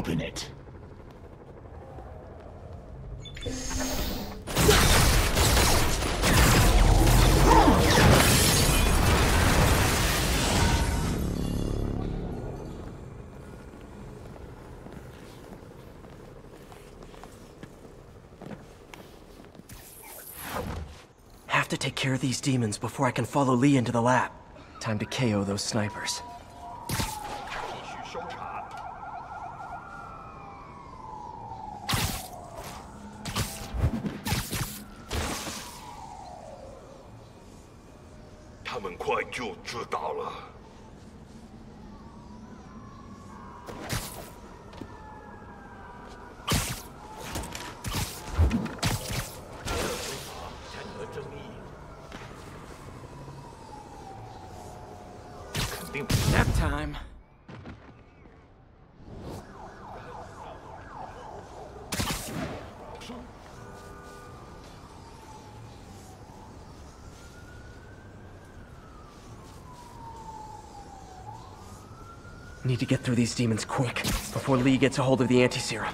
open it. Have to take care of these demons before I can follow Lee into the lab. Time to KO those snipers. 继续搜查。他们快就知道了。山河正义。 Nap time. Need to get through these demons quick, before Lee gets a hold of the anti-serum.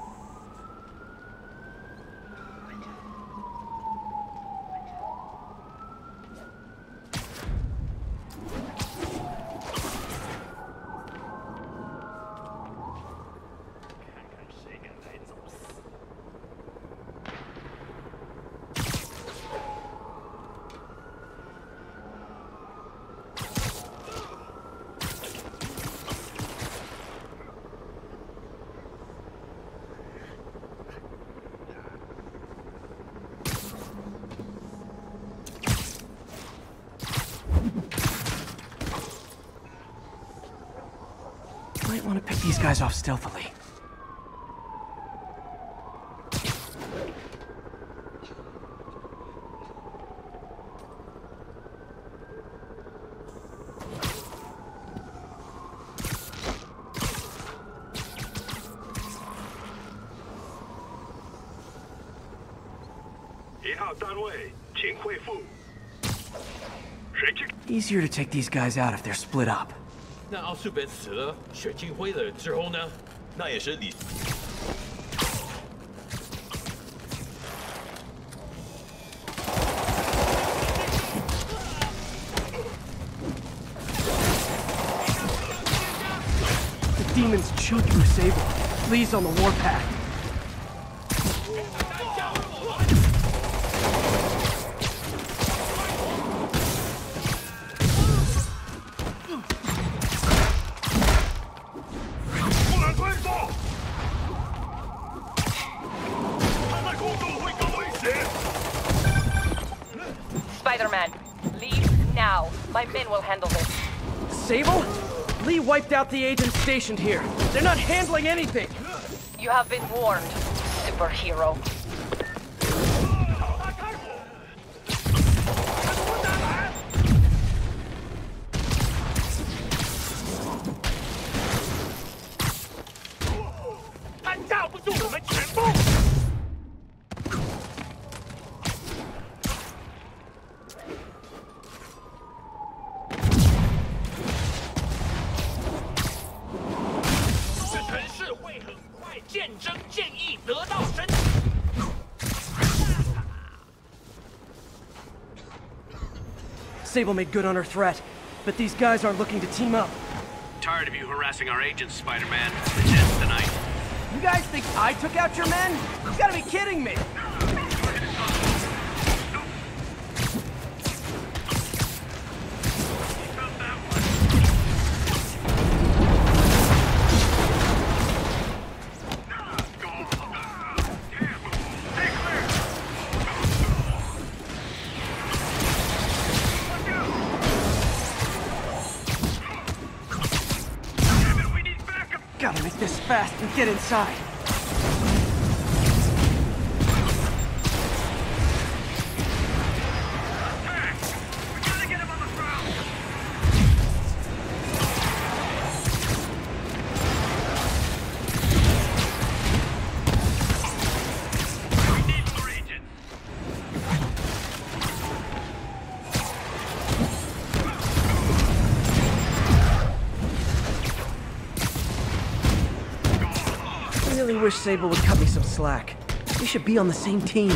Might want to pick these guys off stealthily. Easier to take these guys out if they're split up. 那奥斯本死了，血进灰了之后呢？那也是你。 The demons chewed through Sable. Lee's on the warpath. Spider-Man, leave now. My men will handle this. Sable? Lee wiped out the agents stationed here. They're not handling anything. You have been warned, superhero. Sable made good on her threat, but these guys aren't looking to team up. Tired of you harassing our agents, Spider-Man. The test tonight. You guys think I took out your men? You gotta be kidding me! Gotta make this fast and get inside. really wish Sable would cut me some slack. We should be on the same team.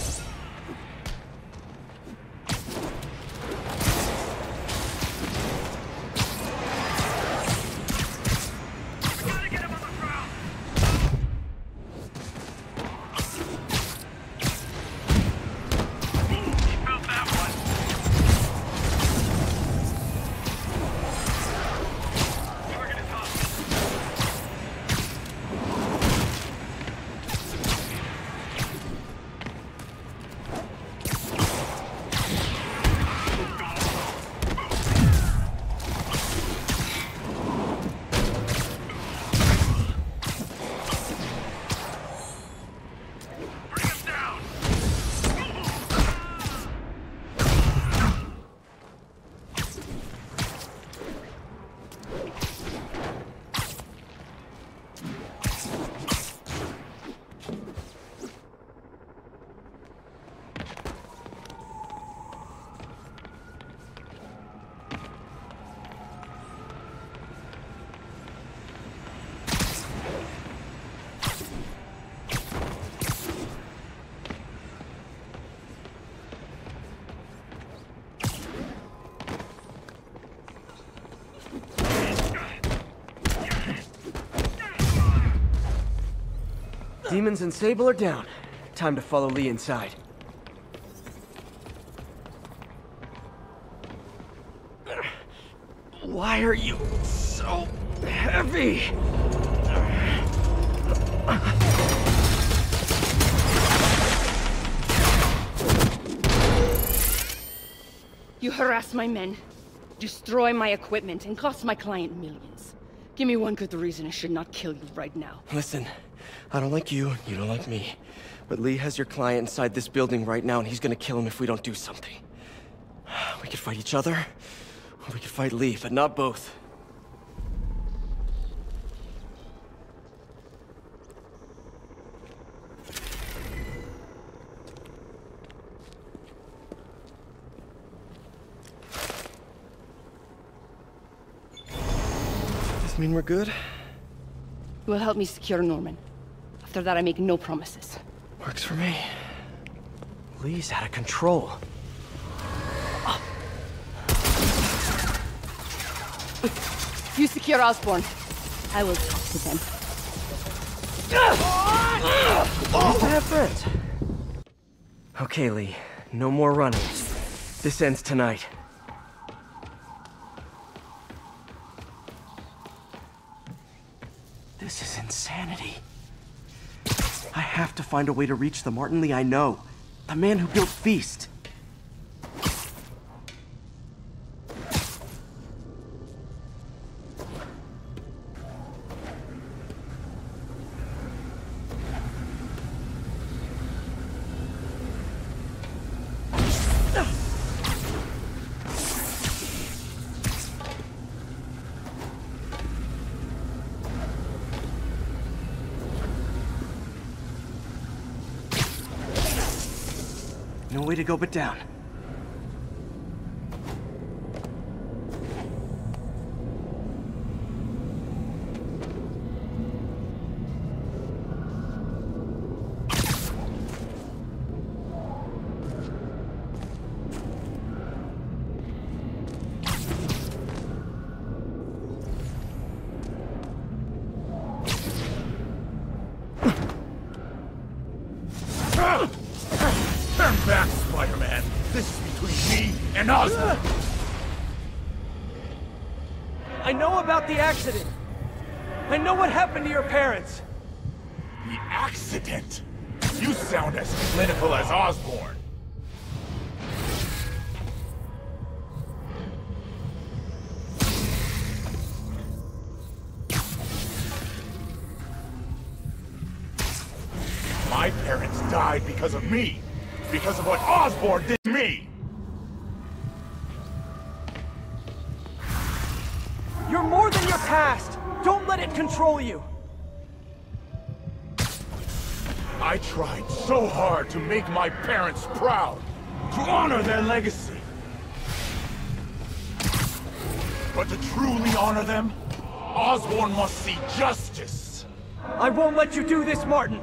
Demons and Sable are down. Time to follow Lee inside. Why are you so heavy? You harass my men, destroy my equipment, and cost my client millions. Give me one good reason I should not kill you right now. Listen, I don't like you, you don't like me. But Lee has your client inside this building right now, and he's gonna kill him if we don't do something. We could fight each other, or we could fight Lee, but not both. Does this mean we're good? You will help me secure Norman. After that, I make no promises. Works for me. Lee's out of control. You secure Osborn. I will talk to them. Nice to have friends. Okay, Lee. No more running. This ends tonight. This is insanity. I have to find a way to reach the Martin Lee I know. The man who built Feast. No way to go but down. Turn back, Spider-Man. This is between me and Osborn. I know about the accident. I know what happened to your parents. The accident? You sound as clinical as Osborn. My parents died because of me. Because of what Osborn did to me. You're more than your past. Don't let it control you. I tried so hard to make my parents proud, to honor their legacy. But to truly honor them, Osborn must see justice. I won't let you do this, Martin!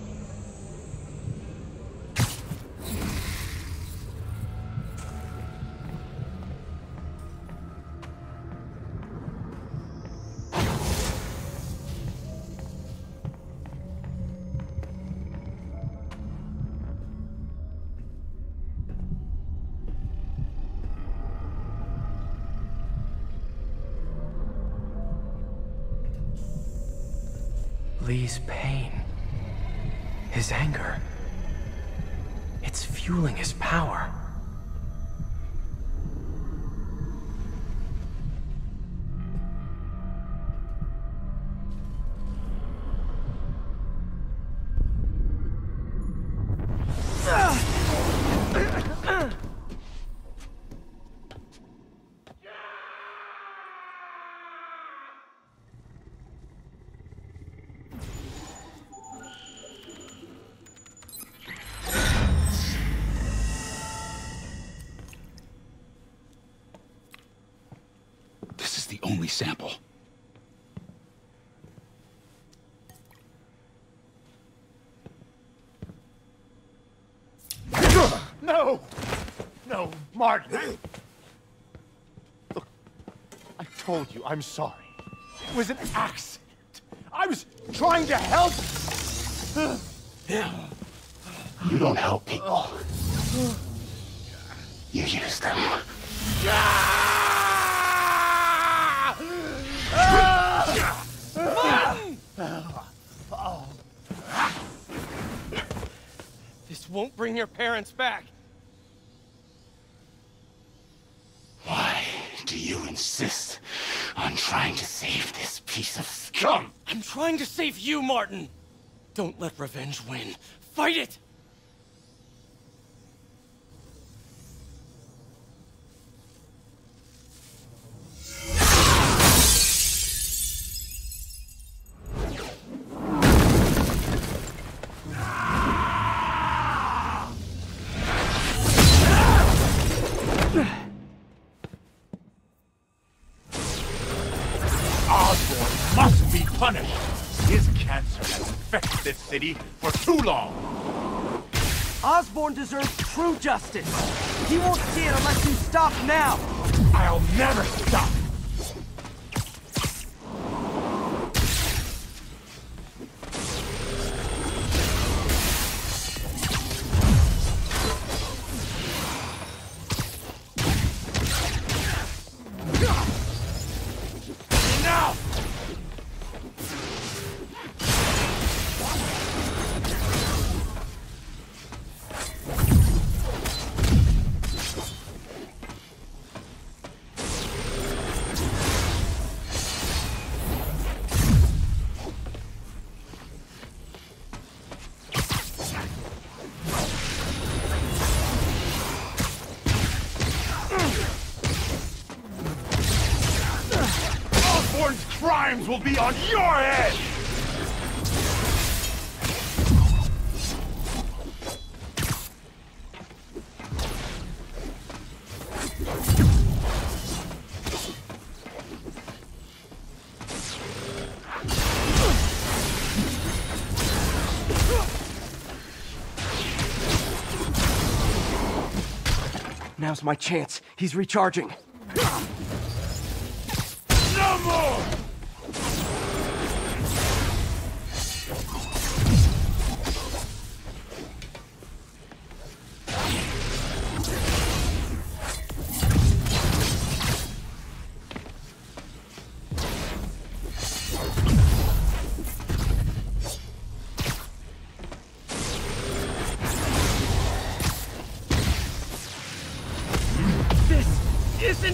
Lee's pain, his anger, it's fueling his power. This is the only sample. No! No, Martin! Look, I told you I'm sorry. It was an accident. I was trying to help! You don't help people. You use them. This won't bring your parents back. Why do you insist on trying to save this piece of scum? I'm trying to save you, Martin! Don't let revenge win. Fight it! Osborn must be punished. His cancer has infected this city for too long. Osborn deserves true justice. He won't see it unless you stop now. I'll never stop. Now! Osborn's crimes will be on your head! Now's my chance. He's recharging. No more! This isn't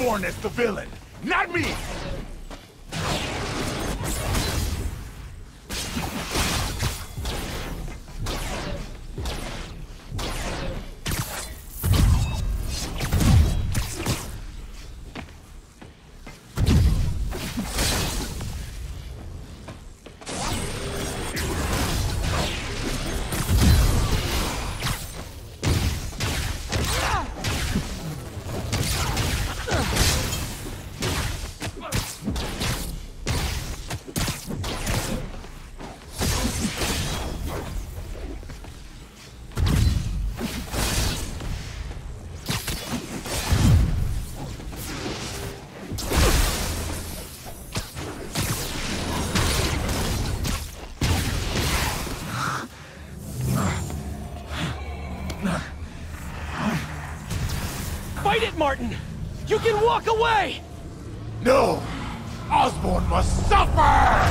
Osborn is the villain, not me! Fight it, Martin! You can walk away! No! Osborn must suffer!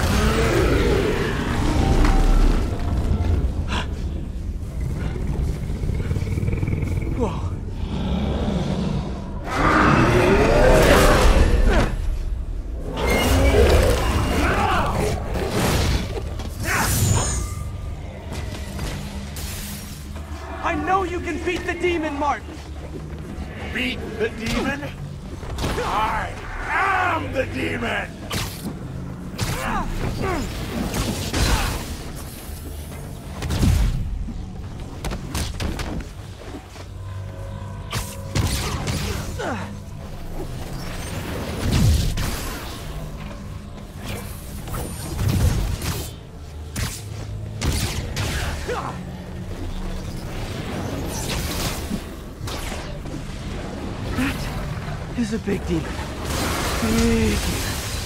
Whoa. I know you can beat the demon, Martin! Beat the demon? I am the demon! Is a big demon. Big demon.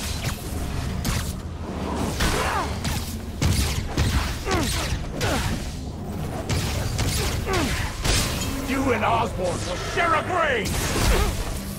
You and Osborn will share a grave!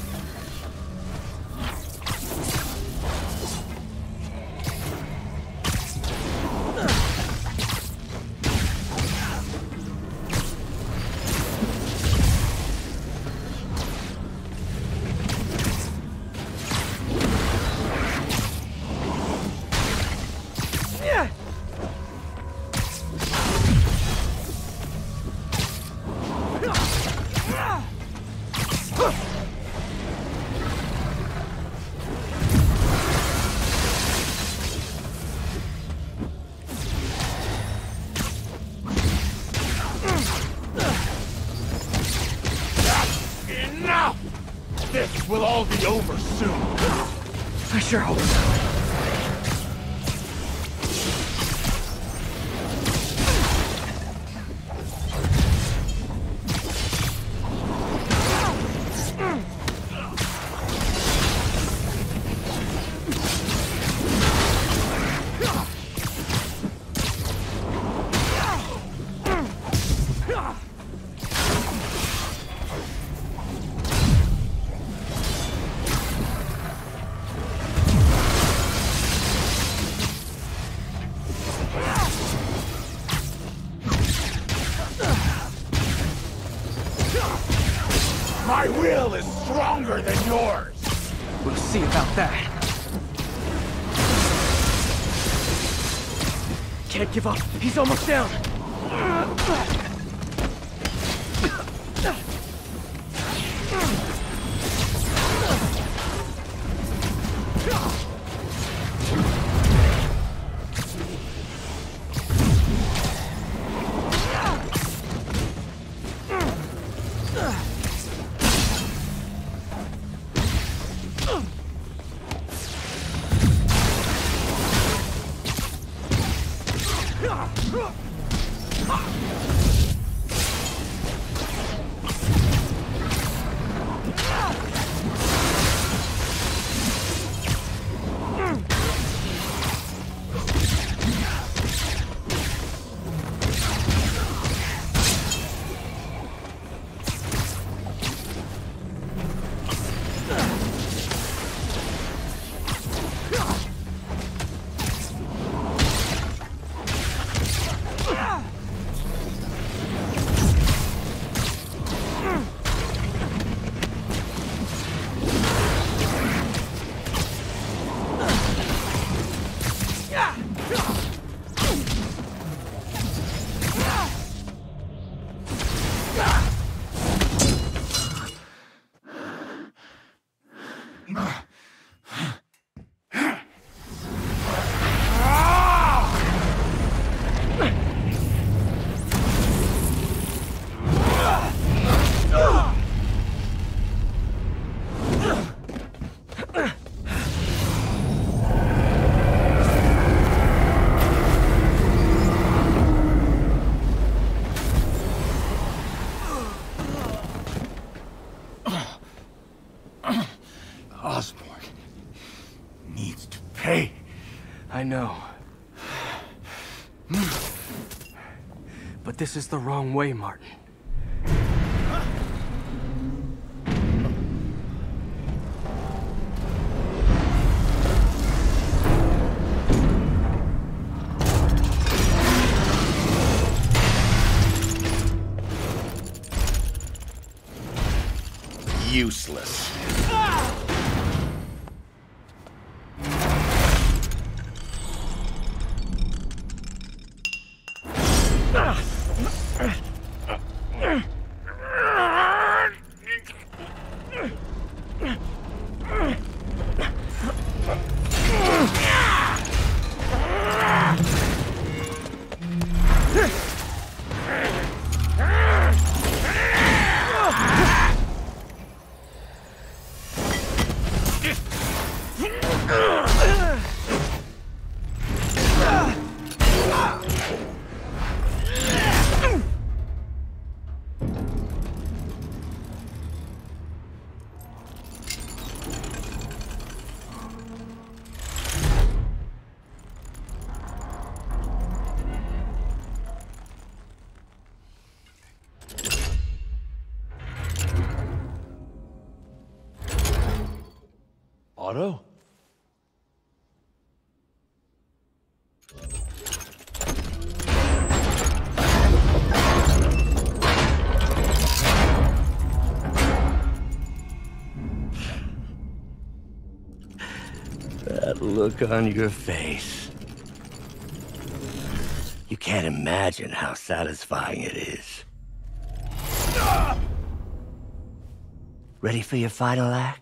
Enough! This will all be over soon. I sure hope so. My will is stronger than yours! We'll see about that. Can't give up. He's almost down. Osborn needs to pay. I know. But this is the wrong way, Martin. Useless. Otto? That look on your face. You can't imagine how satisfying it is. Ready for your final act?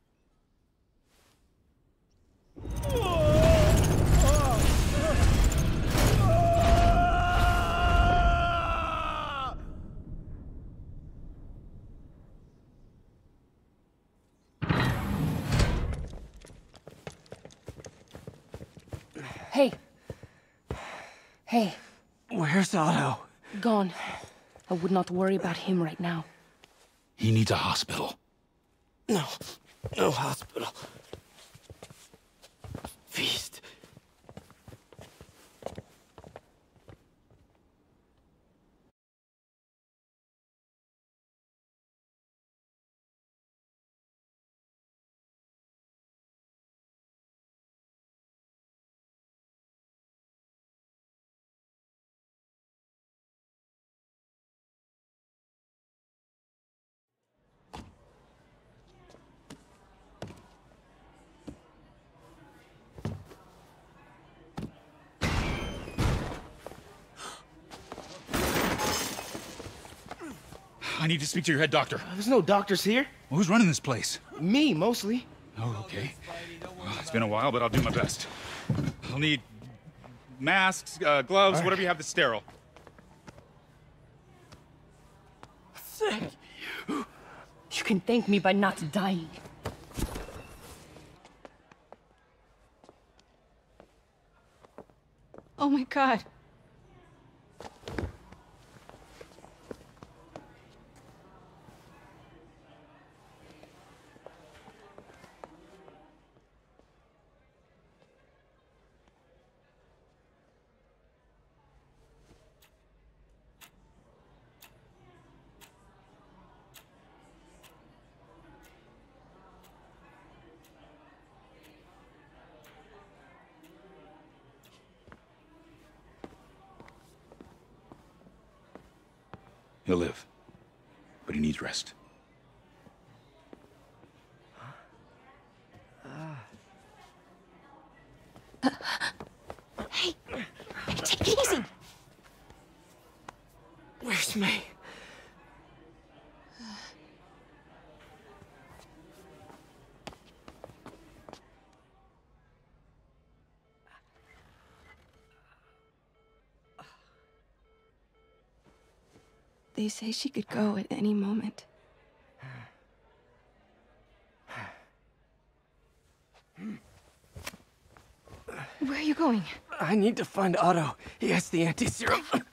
Hey. Hey. Where's Otto? Gone. I would not worry about him right now. He needs a hospital. No. No hospital. Feast. I need to speak to your head doctor. There's no doctors here. Well, who's running this place? Me, mostly. Oh, okay. Well, it's been a while, but I'll do my best. I'll need masks, gloves, whatever you have that's sterile. Thank you. You can thank me by not dying. Oh my God. He'll live, but he needs rest. Hey, take it easy. Where's May? They say she could go at any moment. Where are you going? I need to find Otto. He has the anti-serum. I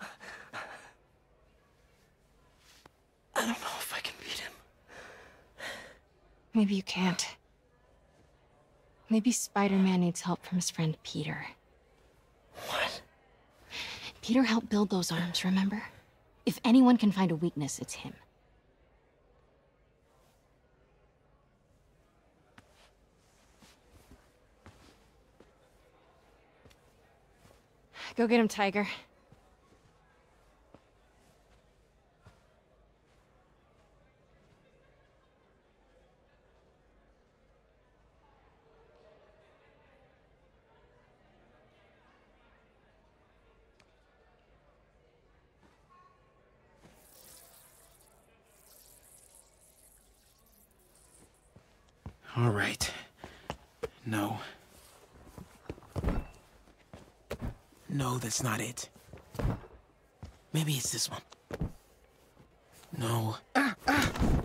don't know if I can beat him. Maybe you can't. Maybe Spider-Man needs help from his friend Peter. What? Peter helped build those arms, remember? If anyone can find a weakness, it's him. Go get him, Tiger. All right. No. No, that's not it. Maybe it's this one. No.